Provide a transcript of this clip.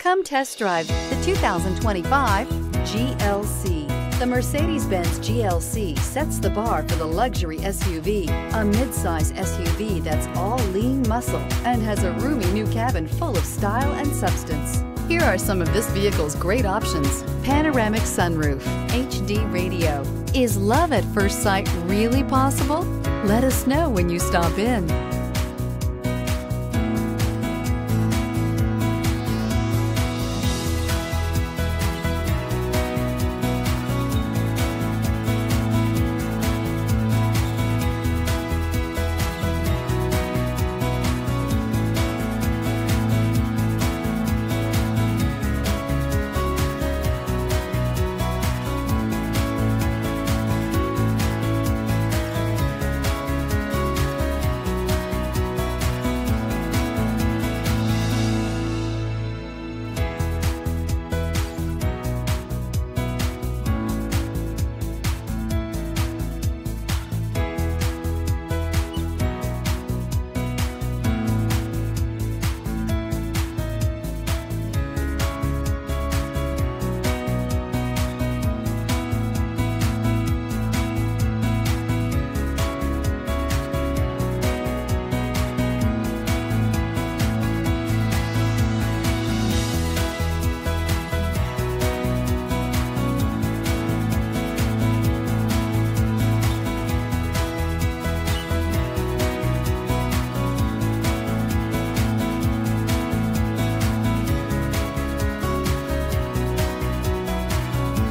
Come test drive the 2025 GLC. The Mercedes-Benz GLC sets the bar for the luxury SUV, a midsize SUV that's all lean muscle and has a roomy new cabin full of style and substance. Here are some of this vehicle's great options: panoramic sunroof, HD radio. Is love at first sight really possible? Let us know when you stop in.